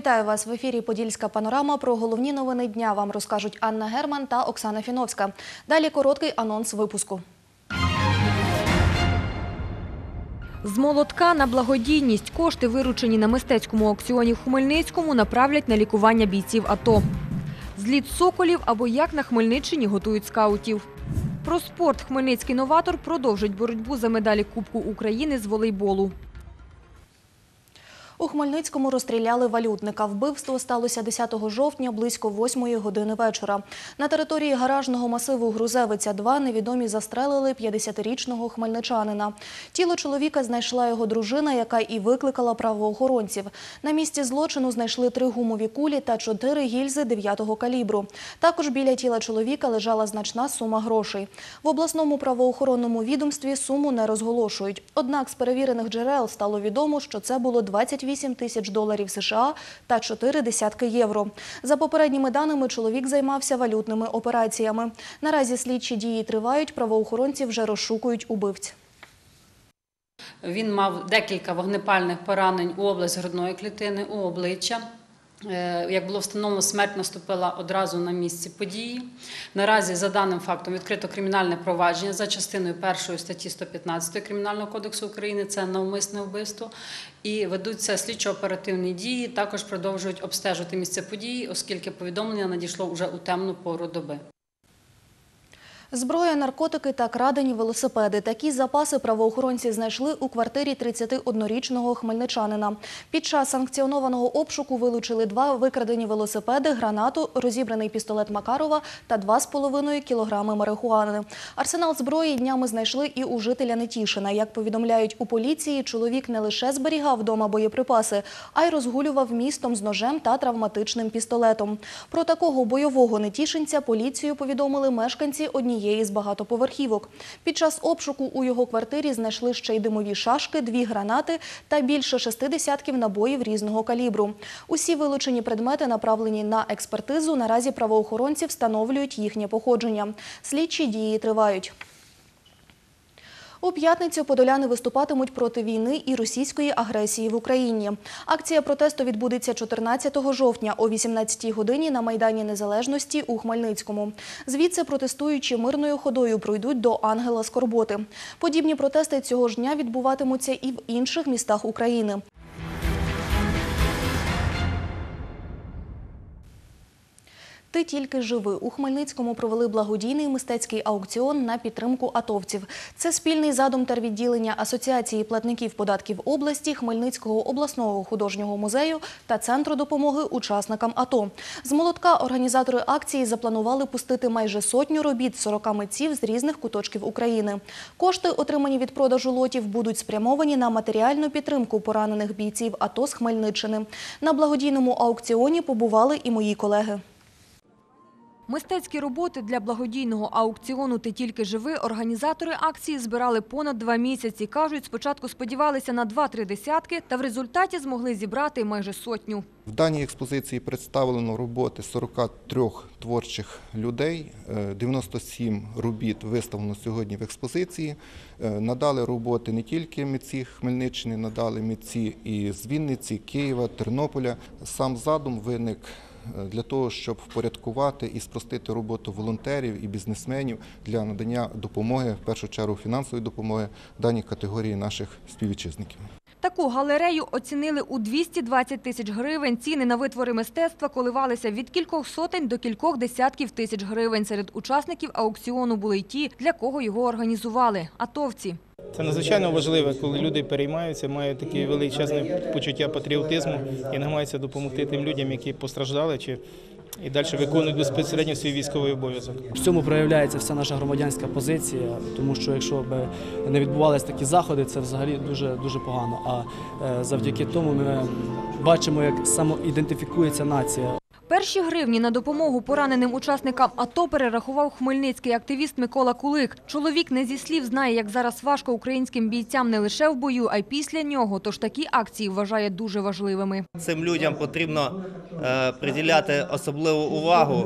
Вітаю вас! В ефірі «Подільська панорама». Про головні новини дня вам розкажуть Анна Герман та Оксана Фіновська. Далі короткий анонс випуску. З молотка на благодійність. Кошти, виручені на мистецькому аукціоні в Хмельницькому, направлять на лікування бійців АТО. Зліт соколів або як на Хмельниччині готують скаутів. Про спорт. Хмельницький новатор продовжить боротьбу за медалі Кубку України з волейболу. У Хмельницькому розстріляли валютника. Вбивство сталося 10 жовтня близько 8 години вечора. На території гаражного масиву Грузевиця-2 невідомі застрелили 50-річного хмельничанина. Тіло чоловіка знайшла його дружина, яка і викликала правоохоронців. На місці злочину знайшли 3 гумові кулі та 4 гільзи 9-го калібру. Також біля тіла чоловіка лежала значна сума грошей. В обласному правоохоронному відомстві суму не розголошують. Однак з перевірених джерел стало відомо, що це було 28 тисяч доларів США та 4 десятки євро. За попередніми даними, чоловік займався валютними операціями. Наразі слідчі дії тривають, правоохоронці вже розшукують убивць. Він мав декілька вогнепальних поранень у область грудної клітини, у обличчя. Як було встановлено, смерть наступила одразу на місці події. Наразі за даним фактом відкрито кримінальне провадження за частиною 1 статті 115 Кримінального кодексу України, це навмисне вбивство. І ведуться слідчо-оперативні дії, також продовжують обстежувати місце події, оскільки повідомлення надійшло вже у темну пору доби. Зброя, наркотики та крадені велосипеди. Такі запаси правоохоронці знайшли у квартирі 31-річного хмельничанина. Під час санкціонованого обшуку вилучили 2 викрадені велосипеди, гранату, розібраний пістолет Макарова та 2,5 кілограми марихуани. Арсенал зброї днями знайшли і у жителя Нетішина. Як повідомляють у поліції, чоловік не лише зберігав вдома боєприпаси, а й розгулював містом з ножем та травматичним пістолетом. Про такого бойового нетішинця поліцію повідомили мешканці однієї з багатоповерхівок. Під час обшуку у його квартирі знайшли ще й димові шашки, 2 гранати та більше 6 десятків набоїв різного калібру. Усі вилучені предмети направлені на експертизу. Наразі правоохоронці встановлюють їхнє походження. Слідчі дії тривають. У п'ятницю подоляни виступатимуть проти війни і російської агресії в Україні. Акція протесту відбудеться 14 жовтня о 18-й годині на Майдані Незалежності у Хмельницькому. Звідси протестуючі мирною ходою пройдуть до Ангела Скорботи. Подібні протести цього ж дня відбуватимуться і в інших містах України. «Ти тільки живи». У Хмельницькому провели благодійний мистецький аукціон на підтримку атовців. Це спільний задум тервідділення Асоціації платників податків області, Хмельницького обласного художнього музею та Центру допомоги учасникам АТО. З молотка організатори акції запланували пустити майже 100 робіт 40 митців з різних куточків України. Кошти, отримані від продажу лотів, будуть спрямовані на матеріальну підтримку поранених бійців АТО з Хмельниччини. На благодійному аукціоні побували і мої колеги. Мистецькі роботи для благодійного аукціону «Ти тільки живи» організатори акції збирали понад 2 місяці. Кажуть, спочатку сподівалися на 2-3 десятки, та в результаті змогли зібрати майже 100. В даній експозиції представлено роботи 43 творчих людей, 97 робіт виставлено сьогодні в експозиції. Надали роботи не тільки митці Хмельниччини, надали митці і з Вінниці, Києва, Тернополя. Сам задум виник для того, щоб впорядкувати і спростити роботу волонтерів і бізнесменів для надання допомоги, в першу чергу фінансової допомоги, даній категорії наших співвітчизників. Таку галерею оцінили у 220 тисяч гривень. Ціни на витвори мистецтва коливалися від кількох сотень до кількох десятків тисяч гривень. Серед учасників аукціону були й ті, для кого його організували – атовці. Це надзвичайно важливо, коли люди переймаються, мають таке величезне почуття патріотизму і намагаються допомогти тим людям, які постраждали чи і далі виконують безпосередньо свій військовий обов'язок. В цьому проявляється вся наша громадянська позиція, тому що якщо б не відбувалися такі заходи, це взагалі дуже погано. А завдяки тому ми бачимо, як самоідентифікується нація. Перші гривні на допомогу пораненим учасникам АТО перерахував хмельницький активіст Микола Кулик. Чоловік не зі слів знає, як зараз важко українським бійцям не лише в бою, а й після нього. Тож такі акції вважає дуже важливими. Цим людям потрібно приділяти особливу увагу,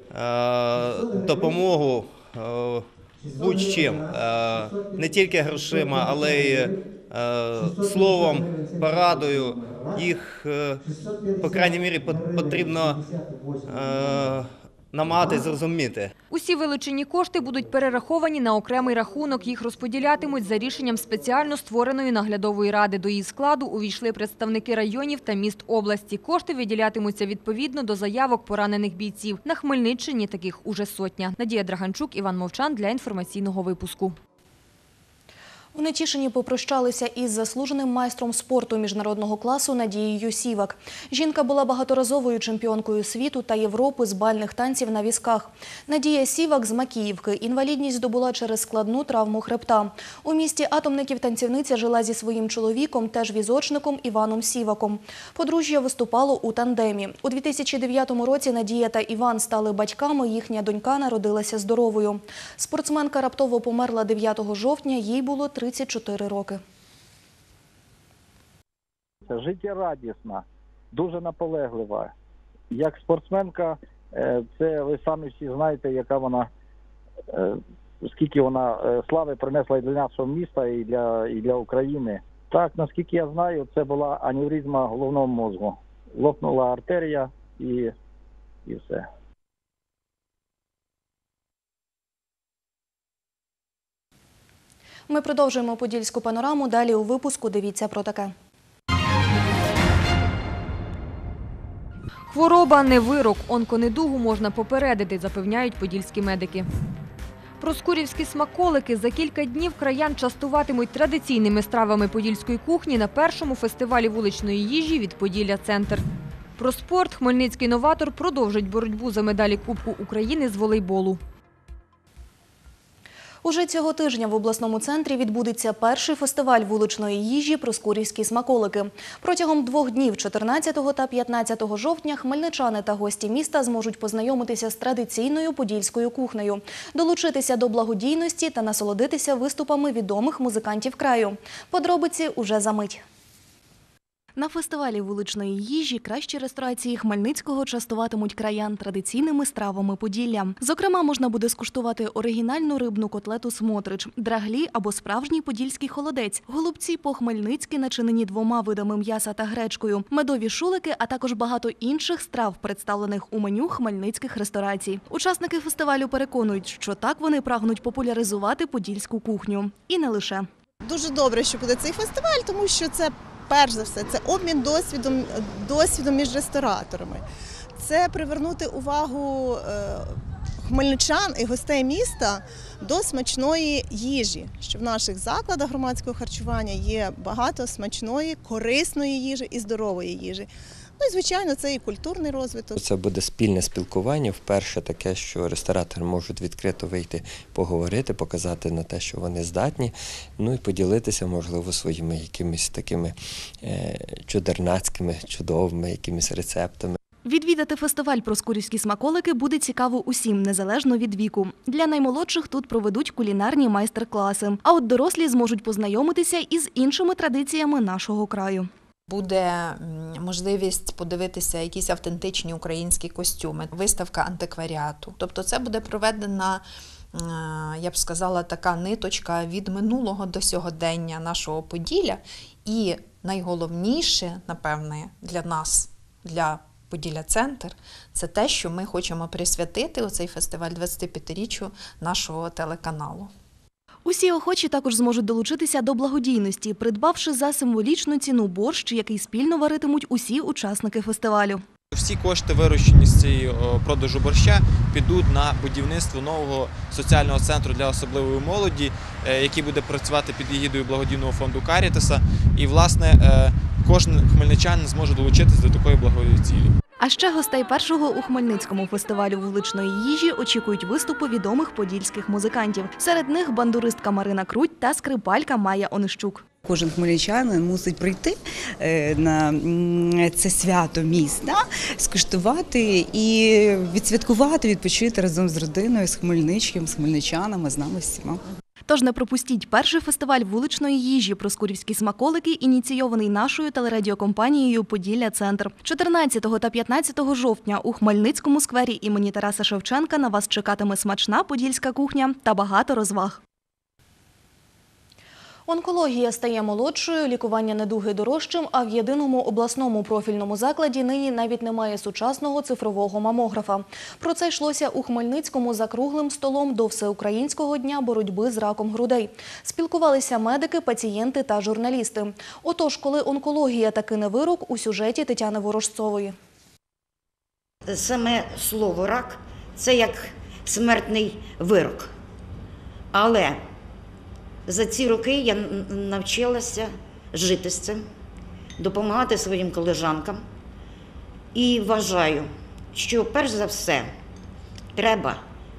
допомогу будь-чим, не тільки грошима, але й словом, порадою, їх, по крайній мірі, потрібно намагатись зрозуміти. Усі вилучені кошти будуть перераховані на окремий рахунок. Їх розподілятимуть за рішенням спеціально створеної наглядової ради. До її складу увійшли представники районів та міст області. Кошти виділятимуться відповідно до заявок поранених бійців. На Хмельниччині таких уже сотня. Надія Драганчук, Іван Мовчан для інформаційного випуску. У Нетішині попрощалися із заслуженим майстром спорту міжнародного класу Надією Сівак. Жінка була багаторазовою чемпіонкою світу та Європи з бальних танців на візках. Надія Сівак з Макіївки. Інвалідність здобула через складну травму хребта. У місті Атомників танцівниця жила зі своїм чоловіком, теж візочником Іваном Сіваком. Подружжя виступало у тандемі. У 2009 році Надія та Іван стали батьками, їхня донька народилася здоровою. Спортсменка раптово померла 9 жовтня, їй було 34 роки. Життєрадісна, дуже наполеглива. Як спортсменка, це ви самі всі знаєте, яка вона, скільки вона слави принесла і для нашого міста, і для України. Так, наскільки я знаю, це була аневризма головного мозку. Лопнула артерія і все. Ми продовжуємо подільську панораму. Далі у випуску дивіться про таке. Хвороба не вирок. Онконедугу можна попередити, запевняють подільські медики. Проскурівські смаколики за кілька днів краян частуватимуть традиційними стравами подільської кухні на першому фестивалі вуличної їжі від «Поділля-центр». Про спорт хмельницький новатор продовжить боротьбу за медалі Кубку України з волейболу. Уже цього тижня в обласному центрі відбудеться перший фестиваль вуличної їжі «Проскурівські смаколики». Протягом 2 днів, 14 та 15 жовтня, хмельничани та гості міста зможуть познайомитися з традиційною подільською кухнею, долучитися до благодійності та насолодитися виступами відомих музикантів краю. Подробиці уже за мить. На фестивалі вуличної їжі кращі ресторації Хмельницького частуватимуть краян традиційними стравами Поділля. Зокрема, можна буде скуштувати оригінальну рибну котлету «Смотрич», драглі або справжній подільський холодець, голубці по-хмельницьки начинені 2 видами м'яса та гречкою, медові шулики, а також багато інших страв, представлених у меню хмельницьких ресторацій. Учасники фестивалю переконують, що так вони прагнуть популяризувати подільську кухню. І не лише. Дуже добре, що буде цей фестиваль, тому що це перш за все, це обмін досвідом між рестораторами. Це привернути увагу хмельничан і гостей міста до смачної їжі, що в наших закладах громадського харчування є багато смачної, корисної їжі і здорової їжі. Ну і, звичайно, це і культурний розвиток. Це буде спільне спілкування. Вперше таке, що ресторатори можуть відкрито вийти, поговорити, показати на те, що вони здатні, ну і поділитися, можливо, своїми якимись такими чудернацькими, чудовими якимись рецептами. Відвідати фестиваль «Проскурівські смаколики» буде цікаво усім, незалежно від віку. Для наймолодших тут проведуть кулінарні майстер-класи, а от дорослі зможуть познайомитися із іншими традиціями нашого краю. Буде можливість подивитися якісь автентичні українські костюми, виставка антикваріату. Тобто це буде проведена, я б сказала, така ниточка від минулого до сьогодення нашого Поділля. І найголовніше, напевне, для нас, для Поділля-центр, це те, що ми хочемо присвятити оцей фестиваль 25-річчю нашого телеканалу. Усі охочі також зможуть долучитися до благодійності, придбавши за символічну ціну борщ, який спільно варитимуть усі учасники фестивалю. Всі кошти, виручені з цієї продажу борща, підуть на будівництво нового соціального центру для особливої молоді, який буде працювати під егідою благодійного фонду «Карітаса». І, власне, кожен хмельничанин зможе долучитися до такої благої цілі. А ще гостей першого у Хмельницькому фестивалю вуличної їжі очікують виступи відомих подільських музикантів. Серед них бандуристка Марина Круть та скрипалька Майя Онищук. Кожен хмельничанин мусить прийти на це свято міста, скуштувати і відсвяткувати, відпочити разом з родиною, з Хмельничком, з хмельничанами, з нами всіма. Тож не пропустіть перший фестиваль вуличної їжі «Проскурівські смаколики», ініційований нашою телерадіокомпанією «Поділля-центр». 14 та 15 жовтня у Хмельницькому сквері імені Тараса Шевченка на вас чекатиме смачна подільська кухня та багато розваг. Онкологія стає молодшою, лікування недуги дорожчим, а в єдиному обласному профільному закладі нині навіть немає сучасного цифрового мамографа. Про це йшлося у Хмельницькому за круглим столом до Всеукраїнського дня боротьби з раком грудей. Спілкувалися медики, пацієнти та журналісти. Отож, коли онкологія таки не вирок, у сюжеті Тетяни Ворожцової. Саме слово «рак» – це як смертний вирок. Але за ці роки я навчилася жити з цим, допомагати своїм колежанкам. І вважаю, що перш за все треба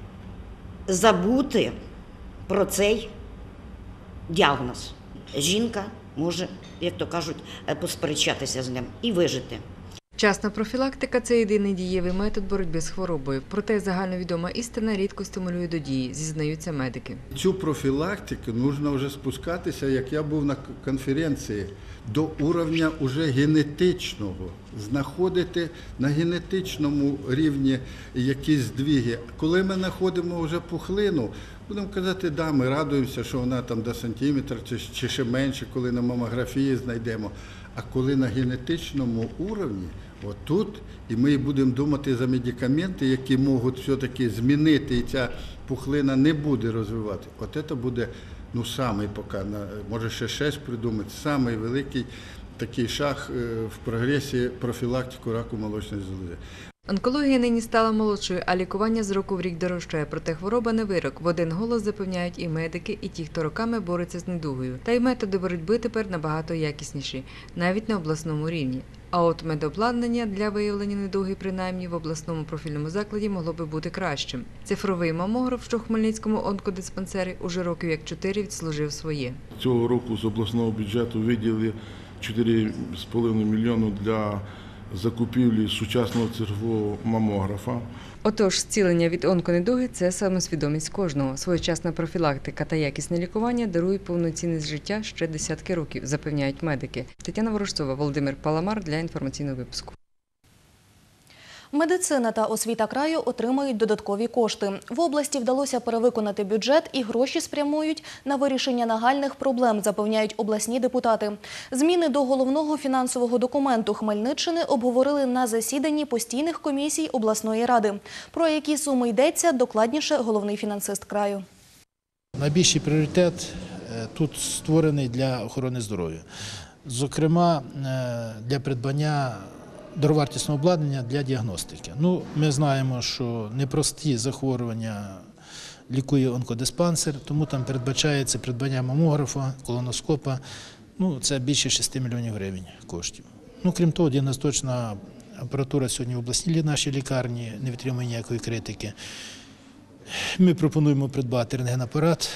забути про цей діагноз. Жінка може, як то кажуть, посперечатися з ним і вижити. Вчасна профілактика – це єдиний дієвий метод боротьби з хворобою. Проте загальновідома істина рідко стимулює до дії, зізнаються медики. Цю профілактику потрібно вже спускатися, як я був на конференції, до рівня уже генетичного. Знаходити на генетичному рівні якісь здвиги. Коли ми знаходимо вже пухлину, будемо казати, да, ми радуємося, що вона там до сантиметра чи ще менше, коли на мамографії знайдемо. А коли на генетичному рівні, отут, і ми будемо думати за медикаменти, які можуть все-таки змінити, і ця пухлина не буде розвивати. От це буде, самий поки, може ще 6 придумати, самий великий такий шаг в прогресі профілактики раку молочної залози. Онкологія нині стала молодшою, а лікування з року в рік дорожчає. Проте хвороба не вирок. В один голос запевняють і медики, і ті, хто роками бореться з недугою. Та й методи боротьби тепер набагато якісніші, навіть на обласному рівні. А от медобладнання для виявлення недуги, принаймні, в обласному профільному закладі могло би бути кращим. Цифровий мамограф, що в Хмельницькому онкодиспансері, уже років як 4 відслужив своє. Цього року з обласного бюджету виділили 4,5 мільйони для закупівлі сучасного цифрового мамографа. Отож, зцілення від онконедуги – це самосвідомість кожного. Своєчасна профілактика та якісне лікування дарують повноцінність життя ще десятки років, запевняють медики. Тетяна Ворожцова, Володимир Паламар для інформаційного випуску. Медицина та освіта краю отримають додаткові кошти. В області вдалося перевиконати бюджет і гроші спрямують на вирішення нагальних проблем, запевняють обласні депутати. Зміни до головного фінансового документу Хмельниччини обговорили на засіданні постійних комісій обласної ради. Про які суми йдеться, докладніше головний фінансист краю. Найбільший пріоритет тут створений для охорони здоров'я. Зокрема, для придбання дороговартісного обладнання для діагностики. Ми знаємо, що непрості захворювання лікує онкодиспансер, тому там передбачається придбання мамографа, колоноскопа. Це більше 6 мільйонів гривень коштів. Крім того, діагностична апаратура сьогодні в обласній нашій лікарні не витримує ніякої критики. Ми пропонуємо придбати рентгенапарат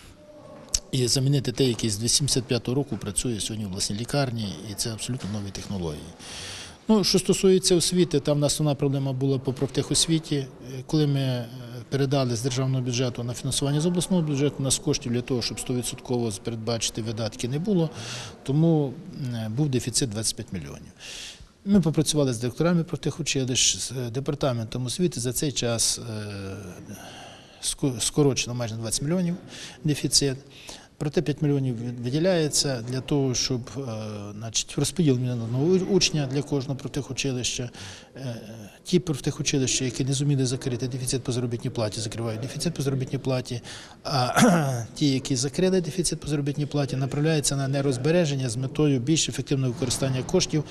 і замінити той, який з 85-го року працює сьогодні в обласній лікарні, і це абсолютно нові технології. Що стосується освіти, там основна проблема була по профтехосвіті. Коли ми передали з державного бюджету на фінансування з обласного бюджету, у нас коштів для того, щоб 100% передбачити видатки, не було, тому був дефіцит 25 мільйонів. Ми попрацювали з директорами профтехучилищ, з департаментом освіти. За цей час скорочено майже 20 мільйонів дефіцит. Проте 5 мільйонів виділяється для того, щоб розподіл на одного учня для кожного профтехучилища. Ті профтехучилища, які не зуміли закрити дефіцит по заробітній платі, закривають дефіцит по заробітній платі, а ті, які закрили дефіцит по заробітній платі, направляються на нерозбереження з метою більш ефективного використання коштів.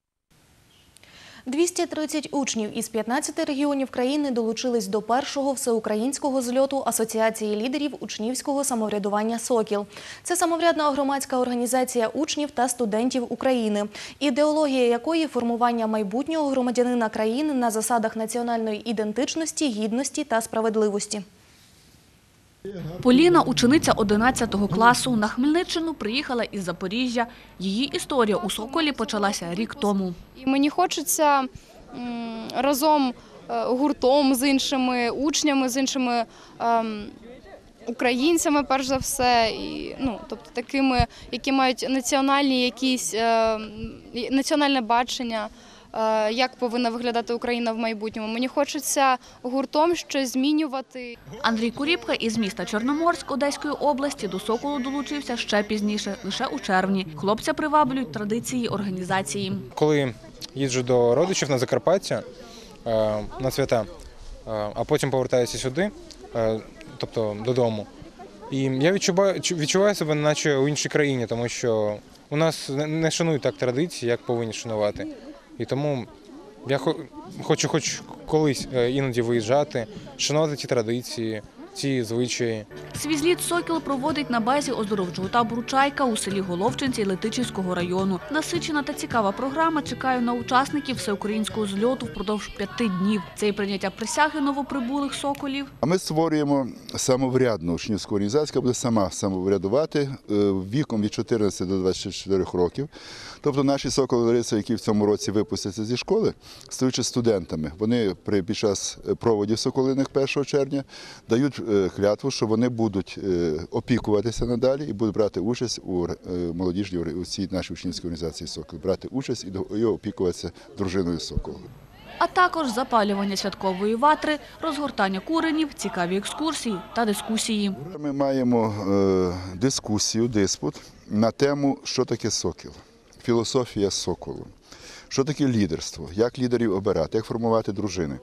230 учнів із 15 регіонів країни долучились до першого всеукраїнського зльоту Асоціації лідерів учнівського самоврядування «Сокіл». Це самоврядна громадська організація учнів та студентів України, ідеологія якої – формування майбутнього громадянина країни на засадах національної ідентичності, гідності та справедливості. Поліна – учениця 11 класу. На Хмельниччину приїхала із Запоріжжя. Її історія у «Соколі» почалася рік тому. І мені хочеться разом гуртом з іншими учнями, з іншими українцями, перш за все, і, тобто такими, які мають національні національне бачення, як повинна виглядати Україна в майбутньому. Мені хочеться гуртом щось змінювати. Андрій Куріпка із міста Чорноморськ Одеської області до «Соколу» долучився ще пізніше, лише у червні. Хлопця приваблюють традиції організації. Коли їжджу до родичів на Закарпаття на свята, а потім повертаюся сюди, тобто додому, і я відчуваю себе наче у іншій країні, тому що у нас не шанують так традиції, як повинні шанувати. І тому я хочу хоч колись іноді виїжджати, шанувати ті традиції, ці звичаї. Свій зліт «Сокіл» проводить на базі оздоровчого табору «Чайка» у селі Головчинці Летичівського району. Насичена та цікава програма чекає на учасників всеукраїнського зльоту впродовж 5 днів. Це і прийняття присяги новоприбулих соколів. А ми створюємо самоврядну учнівську організацію, яка буде сама самоврядувати віком від 14 до 24 років. Тобто наші соколи-лариси, які в цьому році випустяться зі школи, стаючи студентами, вони під час проводів соколиних 1 червня дають клятву, що вони будуть опікуватися надалі і будуть брати участь у молодіжній у цій нашій учнівській організації «Сокіл», брати участь і опікуватися дружиною соколу. А також запалювання святкової ватри, розгортання куренів, цікаві екскурсії та дискусії. Ми маємо дискусію, диспут на тему, що таке сокіл, філософія соколу, що таке лідерство, як лідерів обирати, як формувати дружини.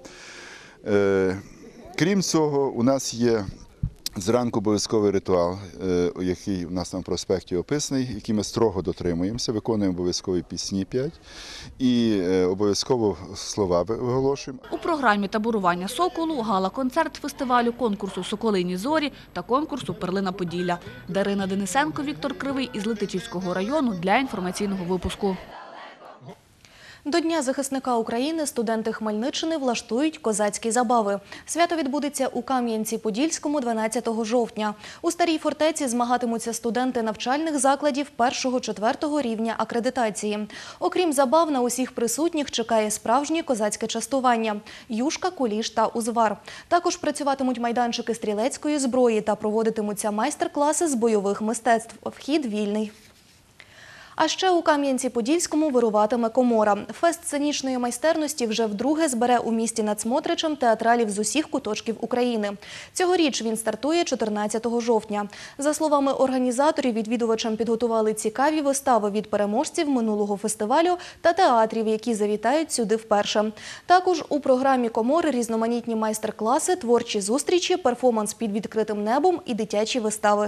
Крім цього, у нас є зранку обов'язковий ритуал, який у нас на проспекті описаний, який ми строго дотримуємося, виконуємо обов'язкові пісні 5 і обов'язково слова виголошуємо. У програмі таборування «Соколу» гала-концерт фестивалю конкурсу «Соколині зорі» та конкурсу «Перлина Поділля». Дарина Денисенко, Віктор Кривий із Летичівського району для інформаційного випуску. До Дня захисника України студенти Хмельниччини влаштують козацькі забави. Свято відбудеться у Кам'янці-Подільському 12 жовтня. У Старій фортеці змагатимуться студенти навчальних закладів 1-4 рівня акредитації. Окрім забав, на усіх присутніх чекає справжнє козацьке частування – юшка, куліш та узвар. Також працюватимуть майданчики стрілецької зброї та проводитимуться майстер-класи з бойових мистецтв. Вхід вільний. А ще у Кам'янці-Подільському вируватиме комора. Фест сценічної майстерності вже вдруге збере у місті над Смотричем театралів з усіх куточків України. Цьогоріч він стартує 14 жовтня. За словами організаторів, відвідувачам підготували цікаві вистави від переможців минулого фестивалю та театрів, які завітають сюди вперше. Також у програмі комори різноманітні майстер-класи, творчі зустрічі, перформанс під відкритим небом і дитячі вистави.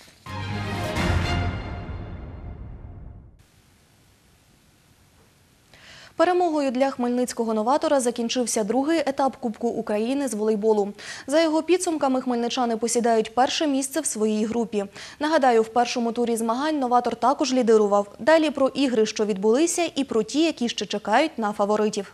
Перемогою для хмельницького новатора закінчився другий етап Кубку України з волейболу. За його підсумками, хмельничани посідають перше місце в своїй групі. Нагадаю, в першому турі змагань новатор також лідирував. Далі про ігри, що відбулися, і про ті, які ще чекають на фаворитів.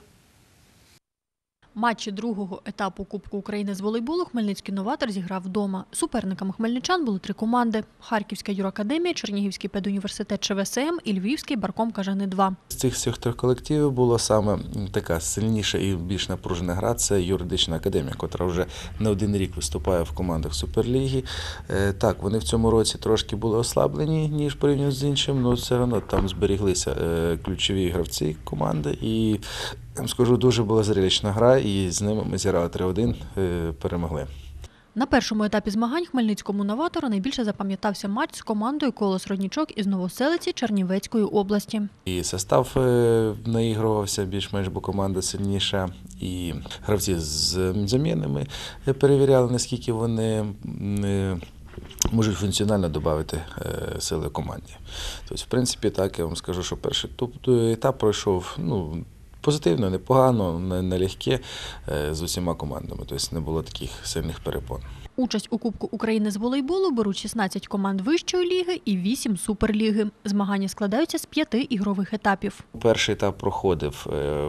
Матчі другого етапу Кубку України з волейболу хмельницький новатор зіграв вдома. Суперниками хмельничан були 3 команди – Харківська юракадемія, Чернігівський педуніверситет ЧВСМ і Львівський барком Кажани-2. З цих всіх 3 колективів була саме така сильніша і більш напружена гра – це юридична академія, яка вже не один рік виступає в командах Суперліги. Так, вони в цьому році трошки були ослаблені, ніж порівняно з іншим, але все одно там зберіглися ключові гравці команди і я вам скажу, дуже була зрелищна гра, і з ними ми зіграли 3-1, перемогли. На першому етапі змагань хмельницькому новатору найбільше запам'ятався матч з командою «Колос Роднічок» із Новоселиці Чернівецької області. І состав наігрувався більш-менш, бо команда сильніша, і гравці з замінами перевіряли, наскільки вони можуть функціонально додати сили команді. Тобто, в принципі, так, я вам скажу, що перший етап пройшов, позитивно, непогано, налегке з усіма командами, тобто не було таких сильних перепон. Участь у Кубку України з волейболу беруть 16 команд вищої ліги і 8 суперліги. Змагання складаються з 5 ігрових етапів. Перший етап проходив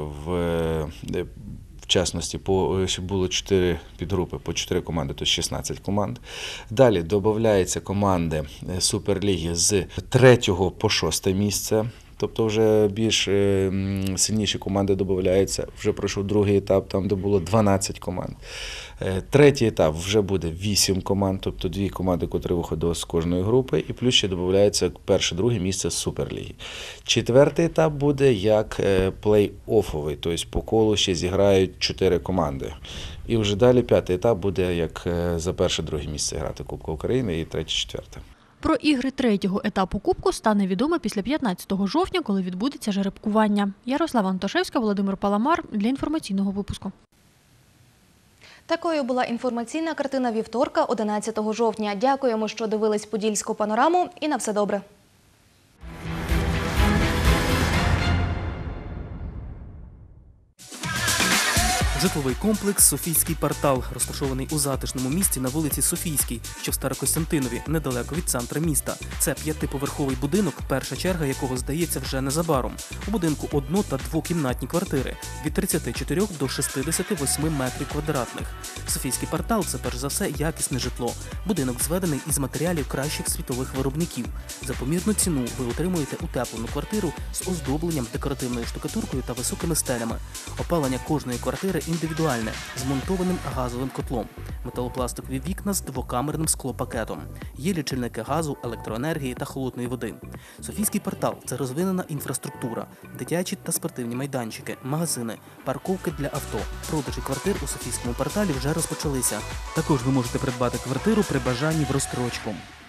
в частності, було 4 підгрупи по 4 команди, тобто 16 команд. Далі додаються команди Суперліги з 3 по 6 місце. тобто вже більш сильніші команди додаються. Вже пройшов другий етап, там де було 12 команд. Третій етап вже буде 8 команд, тобто 2 команди, котрі виходили з кожної групи, і плюс ще додається перше-друге місце з Суперліги. Четвертий етап буде як плей-оффовий, тобто по колу ще зіграють 4 команди. І вже далі п'ятий етап буде як за перше-друге місце грати Кубка України і третє-четверте. Про ігри третього етапу Кубку стане відомо після 15 жовтня, коли відбудеться жеребкування. Ярослава Антошевська, Володимир Паламар для інформаційного випуску. Такою була інформаційна картина вівторка, 11 жовтня. Дякуємо, що дивились «Подільську панораму» і на все добре. Житловий комплекс «Софійський квартал», розташований у затишному місці на вулиці Софійській, що в Старокостянтинові, недалеко від центра міста. Це 5-поверховий будинок, перша черга якого здається вже незабаром. У будинку одно- та двокімнатні квартири від 34 до 68 метрів квадратних. «Софійський квартал» – це перш за все якісне житло. Будинок зведений із матеріалів кращих світових виробників. За помірну ціну ви отримуєте утеплену квартиру з оздобленням, декоративною штукатуркою та високими стелями. Опалення кожної квартири індивідуальне, з монтованим газовим котлом. Металопластикові вікна з двокамерним склопакетом. Є лічильники газу, електроенергії та холодної води. «Софійський квартал» – це розвинена інфраструктура, дитячі та спортивні майданчики, магазини, парковки для авто. Продажі квартир у «Софійському кварталі» вже розпочалися. Також ви можете придбати квартиру при бажанні в розстрочку.